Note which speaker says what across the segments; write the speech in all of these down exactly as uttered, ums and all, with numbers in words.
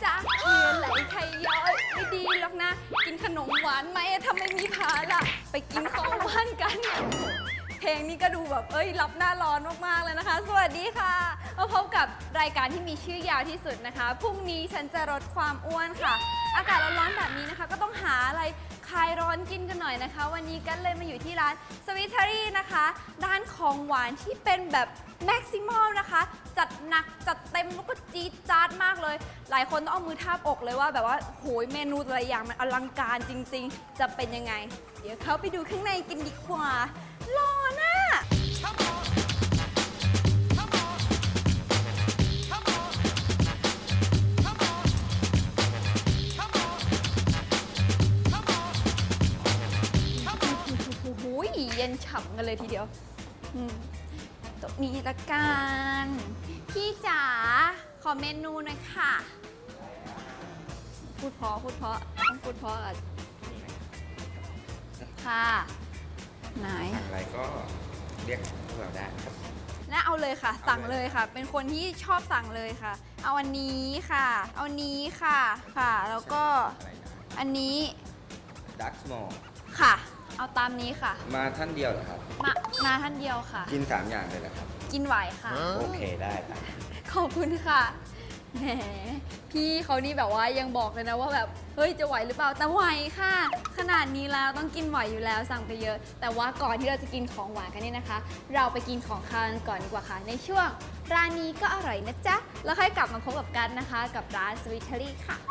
Speaker 1: จ๊ะเรียนไหลใครย้อยไม่ดีหรอกนะกินขนมหวานไหมถ้าไม่มีภาระไปกินของหวานกันเพลงนี้ก็ดูแบบเอ้ยรับหน้าร้อนมากๆเลยนะคะสวัสดีค่ะมาพบกับรายการที่มีชื่อยาวที่สุดนะคะพรุ่งนี้ฉันจะลดความอ้วนค่ะอากาศร้อนๆแบบนี้นะคะก็ต้องหาอะไรคลายร้อนกินกันหน่อยนะคะวันนี้กันเลยมาอยู่ที่ร้านสวิตเทอรี่นะคะร้านของหวานที่เป็นแบบแม็กซิมอลนะคะจัดหนักจัดเต็มแล้วก็จี๊ดจ๊าดมากเลยหลายคนต้องเอามือทาบอกเลยว่าแบบว่าโหยเมนูแต่ละอย่างมันอลังการจริงๆจะเป็นยังไงเดี๋ยวเข้าไปดูข้างในกันดีกว่ารอนะเย็นฉ่ำกันเลยทีเดียวตรงนี้ละกันพี่จ๋าขอเมนูหน่อยค่ะพูดเพราะพูดเพราะต้องพูดเพราะค่ะไหน
Speaker 2: อะไรก็เรียกพวกเราได้ครับ
Speaker 1: และเอาเลยค่ะสั่งเลยค่ะเป็นคนที่ชอบสั่งเลยค่ะเอาอันนี้ค่ะเอาอันนี้ค่ะค่ะแล้วก็อันนี้
Speaker 2: ดักสมอล
Speaker 1: ค่ะเอาตามนี้ค่ะ
Speaker 2: มาท่านเดียวเหรอครับ
Speaker 1: มามาท่านเดียวค่ะ
Speaker 2: กินสามอย่างเลยเหรอครับ
Speaker 1: กินไหวค่ะ
Speaker 2: โอเคได้ครับ
Speaker 1: ขอบคุณค่ะแหมพี่เขานี่แบบว่ายังบอกเลยนะว่าแบบเฮ้ยจะไหวหรือเปล่าแต่ไหวค่ะขนาดนี้แล้วต้องกินไหวอยู่แล้วสั่งไปเยอะแต่ว่าก่อนที่เราจะกินของหวานกันนี่นะคะเราไปกินของคาวกันก่อนดีกว่าค่ะในช่วงร้านนี้ก็อร่อยนะจ๊ะแล้วค่อยกลับมาพบกับกันนะคะกับร้านสวิตเทอรี่ค่ะ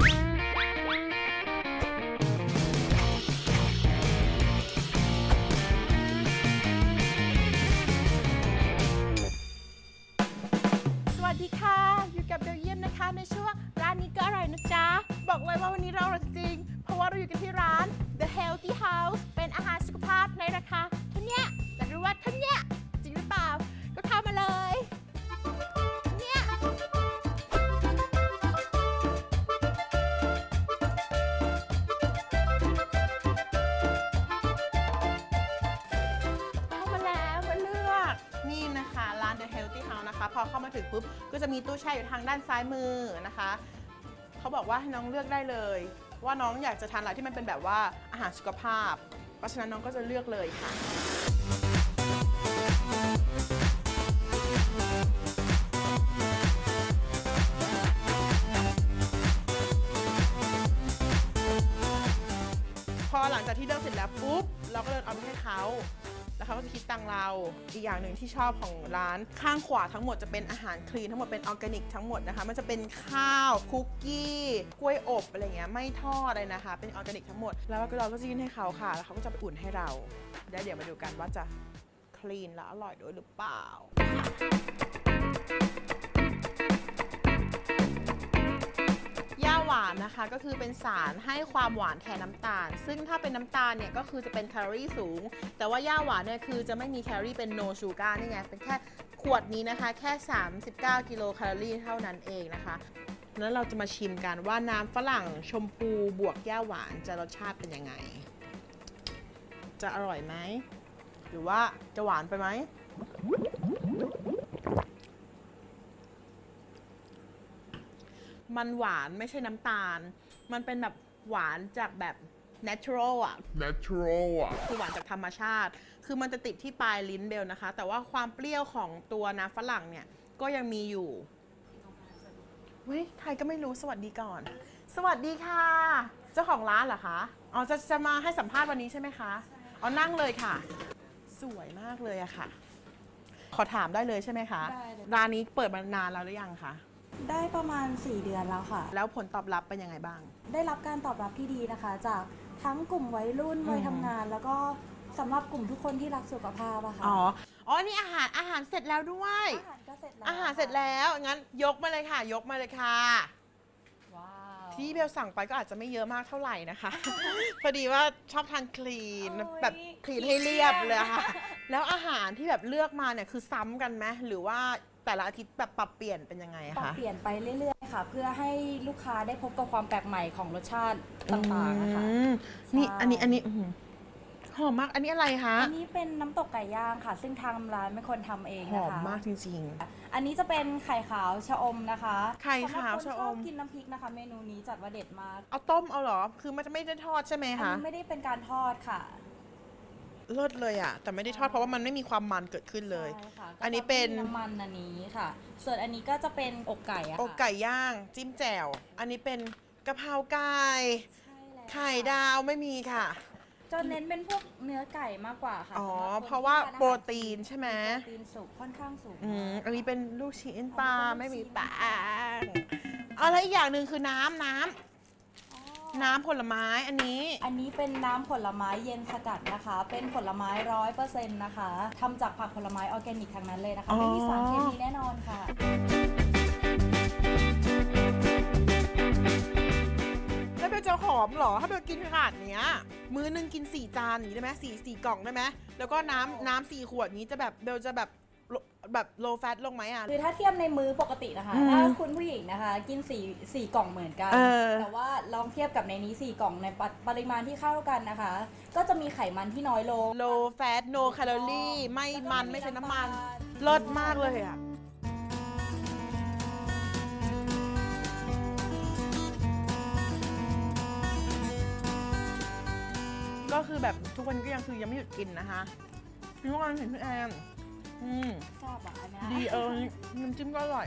Speaker 3: สวัสดีค่ะอยู่กับเบลเยียมนะคะในช่วงร้านนี้ก็อร่อยนะจ๊ะบอกเลยว่าวันนี้เราอร่อยจริงเพราะว่าเราอยู่กันที่ร้าน The Healthy House เป็นอาหารสุขภาพในราคาเท่านี้อยากรู้ว่าเท่านี้จริงหรือเปล่าก็เข้ามาเลยเนี่ยเข้ามาแล้วมาเลือกนี่นะคะร้าน The Healthy House นะคะพอเข้ามาถึงปุ๊บก็จะมีตู้แช่อยู่ทางด้านซ้ายมือนะคะเขาบอกว่าให้น้องเลือกได้เลยว่าน้องอยากจะทานอะไรที่มันเป็นแบบว่าอาหารสุขภาพเพราะฉะนั้นน้องก็จะเลือกเลยค่ะพอหลังจากที่เลือกเสร็จแล้วปุ๊บเราก็เดินเอาไปให้เขาแล้วเขาก็จะคิดตังเราอีกอย่างหนึ่งที่ชอบของร้านข้างขวาทั้งหมดจะเป็นอาหารคลีนทั้งหมดเป็นออร์แกนิกทั้งหมดนะคะมันจะเป็นข้าวคุกกี้กล้วยอบอะไรเงี้ยไม่ทอดเลยนะคะเป็นออร์แกนิกทั้งหมดแล้วเราก็จะยื่นให้เขาค่ะแล้วเขาก็จะไปอุ่นให้เราแล้วเดี๋ยวมาดูกันว่าจะคลีนและอร่อยด้วยหรือเปล่าย่าหวานนะคะก็คือเป็นสารให้ความหวานแทนน้ำตาลซึ่งถ้าเป็นน้ำตาลเนี่ยก็คือจะเป็นแคลอรี่สูงแต่ว่าย่าหวานเนี่ยคือจะไม่มีแคลอรี่เป็น no sugar นี่ไงเป็นแค่ขวดนี้นะคะแค่สามสิบเก้ากิโลแคลอรี่เท่านั้นเองนะคะแล้วเราจะมาชิมกันว่าน้ำฝรั่งชมพูบวกย่าหวานจะรสชาติเป็นยังไงจะอร่อยไหมหรือว่าจะหวานไปไหมมันหวานไม่ใช่น้ำตาลมันเป็นแบบหวานจากแบบ natural อ่ะ
Speaker 4: natural อ่ะ
Speaker 3: คือหวานจากธรรมชาติคือมันจะติดที่ปลายลิ้นเบลนะคะแต่ว่าความเปรี้ยวของตัวน้ำฝรั่งเนี่ยก็ยังมีอยู่เฮ้ยใครก็ไม่รู้สวัสดีก่อนสวัสดีค่ะเจ้าของร้านเหรอคะอ๋อจะจะมาให้สัมภาษณ์วันนี้ใช่ไหมคะอ๋อนั่งเลยค่ะสวยมากเลยอะค่ะขอถามได้เลยใช่ไหมคะได้ร้านนี้เปิดมานานแล้วหรือยังคะ
Speaker 5: ได้ประมาณสี่เดือนแล้วค่ะ
Speaker 3: แล้วผลตอบรับเป็นยังไงบ้าง
Speaker 5: ได้รับการตอบรับที่ดีนะคะจากทั้งกลุ่มวัยรุ่นวัยทำงานแล้วก็สำหรับกลุ่มทุกคนที่รักสุขภาพอะค่ะ
Speaker 3: อ๋ออ๋อนี่อาหารอาหารเสร็จแล้วด้วย
Speaker 5: อาหารก็เสร็จแล้ว
Speaker 3: อาหารเสร็จแล้วงั้นยกมาเลยค่ะยกมาเลยค่ะ
Speaker 5: ว้าว
Speaker 3: ที่เบลสั่งไปก็อาจจะไม่เยอะมากเท่าไหร่นะคะพอดีว่าชอบทานคลีนแบบคลีนให้เรียบเลยค่ะแล้วอาหารที่แบบเลือกมาเนี่ยคือซ้ำกันไหมหรือว่าแต่ละอาทิตย์แบบปรับเปลี่ยนเป็นยังไงคะ
Speaker 5: ปรับเปลี่ยนไปเรื่อยๆค่ะเพื่อให้ลูกค้าได้พบกับความแปลกใหม่ของรสชาติต่างๆนะคะ
Speaker 3: นี่อันนี้อันนี้หอมมากอันนี้อะไรคะ
Speaker 5: อันนี้เป็นน้ำตกไก่ย่างค่ะ ซึ่งทางร้านเป็นคนทำเอง
Speaker 3: ห
Speaker 5: นะ
Speaker 3: อม
Speaker 5: คะ
Speaker 3: มากจริง
Speaker 5: อันนี้จะเป็นไข่ขาวชะอมนะคะ
Speaker 3: ไข่ขาวชะอม
Speaker 5: สำหรับคนชอบกินน้ำพริกนะคะ เมนูนี้จัดว่าเด็ดมาก
Speaker 3: ๆเอาต้มเอาเหรอคือมันจะไม่ได้ทอดใช่ไหม
Speaker 5: อัน
Speaker 3: คะ
Speaker 5: นี้ไม่ได้เป็นการทอดค่ะ
Speaker 3: เลิศเลยอะแต่ไม่ได้ทอดเพราะว่ามันไม่มีความมันเกิดขึ้นเลย
Speaker 5: ใช่ค่ะ
Speaker 3: อันนี้เป็น
Speaker 5: ก็จะมีน้ำมันอันนี้ค่ะ ส่วนอันนี้ก็จะเป็นอกไก่อะค่ะ
Speaker 3: อกไก่ย่างจิ้มแจ่วอันนี้เป็นกะเพราไก่
Speaker 5: ใช่แล้ว
Speaker 3: ไข่ดาวไม่มีค่ะ
Speaker 5: จะเน้นเป็นพวกเนื้อไก่มากกว่าค่ะ
Speaker 3: อ๋อ
Speaker 5: สำหบคน
Speaker 3: เพราะว่า
Speaker 5: ที่ทนอห
Speaker 3: โปรตีนใช่ไหม
Speaker 5: โปรตีนสูงค่อนข้างสูง
Speaker 3: อืม
Speaker 5: มาก
Speaker 3: อันนี้เป็นลูกชิ้นปลา
Speaker 5: อันนี้เป็นลูกชิ้น
Speaker 3: ไม่มีแป้งอะไรอีกอย่างหนึ่งคือน้ำน้ำ
Speaker 5: อ๋อ
Speaker 3: น้ำผลไม้อันนี้
Speaker 5: อันนี้เป็นน้ำผลไม้เย็นสกัดนะคะ เป็นผลไม้ร้อยเปอร์เซ็นต์นะคะทำจากผักผลไม้ออร์แกนิกทั้งนั้นเลยนะคะ
Speaker 3: อ๋อ
Speaker 5: ไม่มีสารเคมีแน่นอนค่ะ
Speaker 3: แล้วเบลจะหอมเหรอถ้าเบลกินขนาดเนี้ยมื้อหนึงกินสี่จานอย่างนี้ได้ไหมสี่สี่กล่องได้ไหมแล้วก็น้ำน้ำสี่ขวดนี้จะแบบเบลจะแบบแบบ low fat ลงไหมอ่ะ
Speaker 5: คือถ้าเทียบในมื้อปกตินะคะ
Speaker 3: อืม
Speaker 5: ถ้าคุณผู้หญิงนะคะ กินสี่สี่กล่องเหมือนกัน
Speaker 3: เออ
Speaker 5: แต่ว่าลองเทียบกับในนี้สี่กล่องในปปริมาณที่เข้ากันนะคะ ก็จะมีไขมันที่น้อยลง
Speaker 3: low fat no calorie ไม่มันไม่ใช่น้ำมันเลิศมากเลยอ่ะก็คือแบบทุกวันก็ยังคือยังไม่หยุดกินนะคะทุกวันเห็นพี่แอนอืม
Speaker 5: ชอบอ่ะอันเนี้ย
Speaker 3: ดีเออน้ำจิ้มก็อร่อย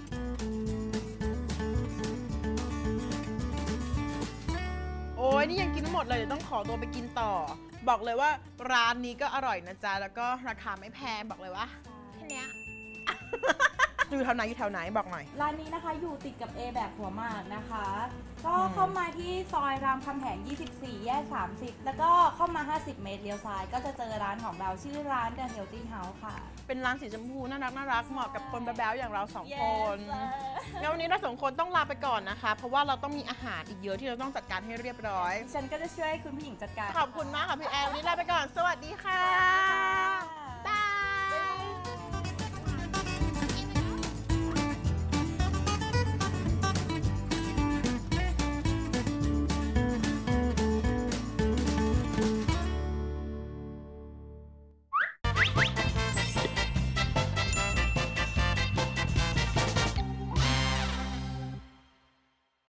Speaker 3: โอ้ยนี่ยังกินไม่หมดเลยเดี๋ยวต้องขอตัวไปกินต่อ บอกเลยว่าร้านนี้ก็อร่อยนะจ๊ะ แล้วก็ราคาไม่แพงบอกเลยว่าแค่เนี้ย อยู่แถวไหนอยู่แถวไหนบอกหน่อย
Speaker 5: ร้านนี้นะคะอยู่ติดกับ A แบบหัวหมากนะคะ ก็
Speaker 3: อืม
Speaker 5: เข้ามาที่ซอยรามคำแหง ยี่สิบสี่ แยก สามสิบ แล้วก็เข้ามา ห้าสิบ เมตรเลี้ยวซ้าย ก็จะเจอร้านของเราชื่อร้าน The Healthy House ค่ะ
Speaker 3: เป็นร้านสีชมพูน่ารักน่ารักเหมาะกับคนแบ๊วๆอย่างเราสองคน
Speaker 5: Yes sir
Speaker 3: งั้นวันนี้เราสองคนต้องลาไปก่อนนะคะ เพราะว่าเราต้องมีอาหารอีกเยอะที่เราต้องจัดการให้เรียบร้อย
Speaker 5: ฉันก็จะช่วยคุณผู้หญิงจัดการ
Speaker 3: ขอบคุณมากค่ะพี่แอร์วันนี้ลาไปก่อน สวัสดีค่ะ